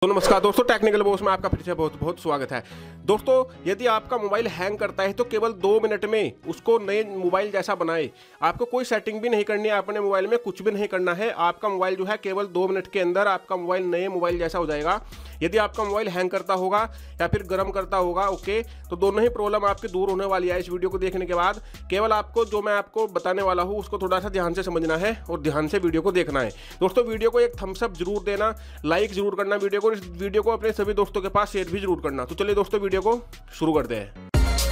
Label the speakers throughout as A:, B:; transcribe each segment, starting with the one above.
A: तो नमस्कार दोस्तों, टेक्निकल बॉस में आपका फिर से बहुत बहुत स्वागत है। दोस्तों, यदि आपका मोबाइल हैंग करता है तो केवल 2 मिनट में उसको नए मोबाइल जैसा बनाए। आपको कोई सेटिंग भी नहीं करनी है, अपने मोबाइल में कुछ भी नहीं करना है। आपका मोबाइल जो है केवल 2 मिनट के अंदर आपका मोबाइल नए मोबाइल जैसा हो जाएगा। यदि आपका मोबाइल हैंग करता होगा या फिर गर्म करता होगा, ओके, तो दोनों ही प्रॉब्लम आपकी दूर होने वाली है। इस वीडियो को देखने के बाद केवल आपको जो मैं आपको बताने वाला हूँ उसको थोड़ा सा ध्यान से समझना है और ध्यान से वीडियो को देखना है। दोस्तों, वीडियो को एक थम्स अप जरूर देना, लाइक जरूर करना वीडियो को, इस वीडियो को अपने सभी दोस्तों के पास शेयर भी जरूर करना। तो चलिए दोस्तों, वीडियो को शुरू करते हैं।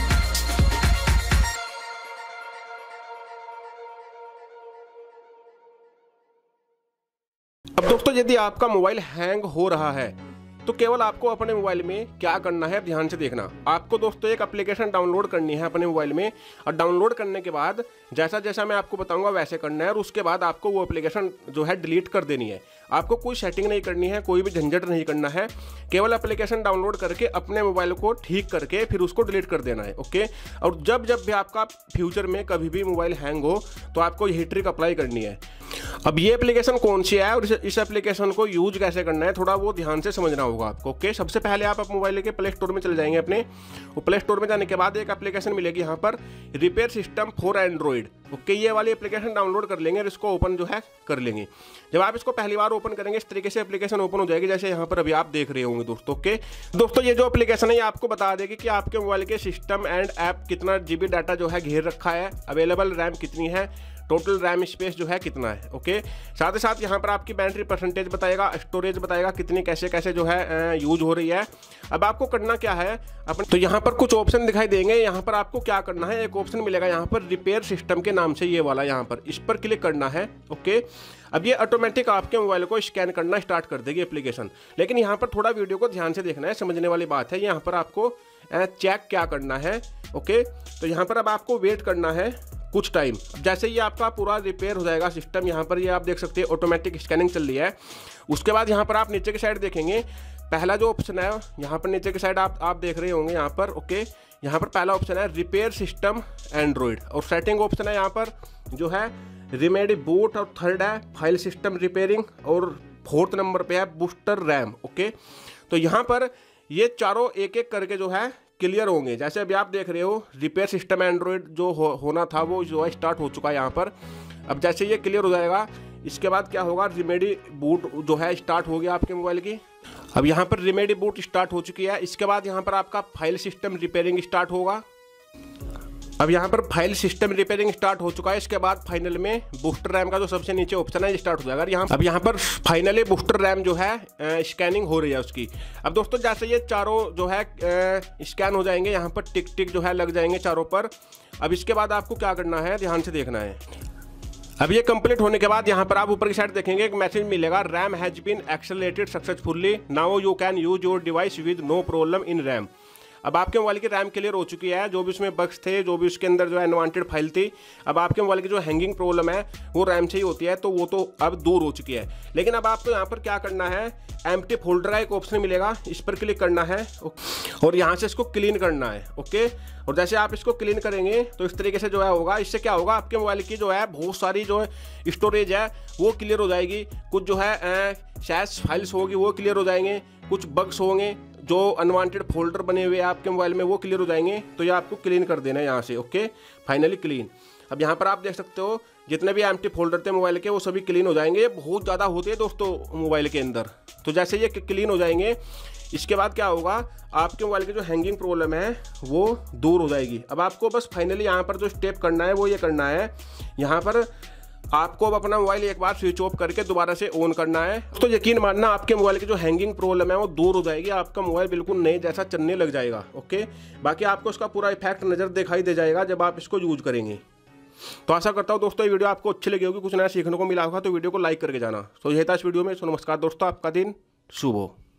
A: अब दोस्तों, यदि आपका मोबाइल हैंग हो रहा है तो केवल आपको अपने मोबाइल में क्या करना है, ध्यान से देखना। आपको दोस्तों एक एप्लीकेशन डाउनलोड करनी है अपने मोबाइल में, और डाउनलोड करने के बाद जैसा जैसा मैं आपको बताऊंगा वैसे करना है, और उसके बाद आपको वो एप्लीकेशन जो है डिलीट कर देनी है। आपको कोई सेटिंग नहीं करनी है, कोई भी झंझट नहीं करना है, केवल एप्लीकेशन डाउनलोड करके अपने मोबाइल को ठीक करके फिर उसको डिलीट कर देना है, ओके। और जब जब भी आपका फ्यूचर में कभी भी मोबाइल हैंग हो तो आपको यही ट्रिक अप्लाई करनी है। अब ये एप्लीकेशन कौन सी है और इस एप्लीकेशन को यूज कैसे करना है, थोड़ा वो ध्यान से समझना होगा आपको, ओके। सबसे पहले आप मोबाइल के प्ले स्टोर में चले जाएंगे अपने। वो प्ले स्टोर में जाने के बाद एक एप्लीकेशन मिलेगी यहाँ पर, repair system for Android, okay. ये वाली एप्लीकेशन डाउनलोड कर लेंगे और इसको ओपन जो है कर लेंगे। जब आप इसको पहली बार ओपन करेंगे इस तरीके से एप्लीकेशन ओपन हो जाएगी, जैसे यहाँ पर अभी आप देख रहे होंगे दोस्तों, ओके। दोस्तों, ये जो एप्लीकेशन है ये आपको बता देगी कि आपके मोबाइल के सिस्टम एंड ऐप कितना जीबी डाटा जो है घेर रखा है, अवेलेबल रैम कितनी है, टोटल रैम स्पेस जो है कितना है, ओके। साथ ही साथ यहाँ पर आपकी बैटरी परसेंटेज बताएगा, स्टोरेज बताएगा कितनी कैसे कैसे जो है यूज हो रही है। अब आपको करना क्या है अपन, तो यहाँ पर कुछ ऑप्शन दिखाई देंगे। यहाँ पर आपको क्या करना है, एक ऑप्शन मिलेगा यहाँ पर रिपेयर सिस्टम के नाम से, ये वाला यहाँ पर, इस पर क्लिक करना है, ओके। अब ये ऑटोमेटिक आपके मोबाइल को स्कैन करना स्टार्ट कर देगी एप्लीकेशन। लेकिन यहाँ पर थोड़ा वीडियो को ध्यान से देखना है, समझने वाली बात है। यहाँ पर आपको चेक क्या करना है, ओके। तो यहाँ पर अब आपको वेट करना है कुछ टाइम। जैसे ही आपका पूरा रिपेयर हो जाएगा सिस्टम, यहाँ पर ये आप देख सकते हैं ऑटोमेटिक स्कैनिंग चल रही है। उसके बाद यहाँ पर आप नीचे की साइड देखेंगे, पहला जो ऑप्शन है यहाँ पर नीचे की साइड आप देख रहे होंगे यहाँ पर, ओके। यहाँ पर पहला ऑप्शन है रिपेयर सिस्टम एंड्रॉइड, और सेटिंग ऑप्शन है यहाँ पर जो है रिमेडी बूट, और थर्ड है फाइल सिस्टम रिपेयरिंग, और फोर्थ नंबर पे है बूस्टर रैम, ओके। तो यहाँ पर ये चारों एक एक करके जो है क्लियर होंगे। जैसे अभी आप देख रहे हो रिपेयर सिस्टम एंड्रॉइड जो होना था वो जो है स्टार्ट हो चुका है यहाँ पर। अब जैसे ये क्लियर हो जाएगा, इसके बाद क्या होगा, रिमेडी बूट जो है स्टार्ट हो गया आपके मोबाइल की। अब यहाँ पर रिमेडी बूट स्टार्ट हो चुकी है। इसके बाद यहाँ पर आपका फाइल सिस्टम रिपेयरिंग स्टार्ट होगा। अब यहाँ पर फाइल सिस्टम रिपेयरिंग स्टार्ट हो चुका है। इसके बाद फाइनल में बूस्टर रैम का जो सबसे नीचे ऑप्शन है ये स्टार्ट हो जाएगा। अब यहाँ पर फाइनली बूस्टर रैम जो है स्कैनिंग हो रही है उसकी। अब दोस्तों, जैसे ये चारों जो है स्कैन हो जाएंगे, यहाँ पर टिक टिक जो है लग जाएंगे चारों पर। अब इसके बाद आपको क्या करना है, ध्यान से देखना है। अब ये कंप्लीट होने के बाद यहाँ पर आप ऊपर की साइड देखेंगे एक मैसेज मिलेगा, RAM has been accelerated successfully, now you can use your device with no problem in RAM. अब आपके मोबाइल की रैम क्लियर हो चुकी है, जो भी उसमें बग्स थे, जो भी उसके अंदर जो है अनवांटेड फाइल थी। अब आपके मोबाइल की जो हैंगिंग प्रॉब्लम है वो रैम से ही होती है, तो वो तो अब दूर हो चुकी है। लेकिन अब आपको यहाँ पर क्या करना है, एम्प्टी फोल्डर का एक ऑप्शन मिलेगा, इस पर क्लिक करना है और यहाँ से इसको क्लीन करना है, ओके। और जैसे आप इसको क्लीन करेंगे तो इस तरीके से जो है होगा। इससे क्या होगा, आपके मोबाइल की जो है बहुत सारी जो है स्टोरेज है वो क्लियर हो जाएगी। कुछ जो है शैश फाइल्स होगी वो क्लियर हो जाएंगे, कुछ बग्स होंगे, जो अनवांटेड फोल्डर बने हुए हैं आपके मोबाइल में वो क्लियर हो जाएंगे। तो ये आपको क्लीन कर देना है यहाँ से, ओके। Finally clean. अब यहाँ पर आप देख सकते हो जितने भी एम्प्टी फोल्डर थे मोबाइल के वो सभी क्लीन हो जाएंगे। बहुत ज़्यादा होते हैं दोस्तों मोबाइल के अंदर। तो जैसे ये क्लीन हो जाएंगे, इसके बाद क्या होगा, आपके मोबाइल की जो हैंगिंग प्रॉब्लम है वो दूर हो जाएगी। अब आपको बस फाइनली यहाँ पर जो स्टेप करना है वो ये करना है, यहाँ पर आपको अब अपना मोबाइल एक बार स्विच ऑफ करके दोबारा से ऑन करना है। तो यकीन मानना आपके मोबाइल की जो हैंगिंग प्रॉब्लम है वो दूर हो जाएगी, आपका मोबाइल बिल्कुल नए जैसा चलने लग जाएगा, ओके। बाकी आपको इसका पूरा इफेक्ट नज़र दिखाई दे जाएगा जब आप इसको यूज करेंगे। तो आशा करता हूँ दोस्तों ये वीडियो आपको अच्छी लगी होगी, कुछ नया सीखने को मिला होगा। तो वीडियो को लाइक करके जाना। तो यही था इस वीडियो में। नमस्कार दोस्तों, आपका दिन शुभ हो।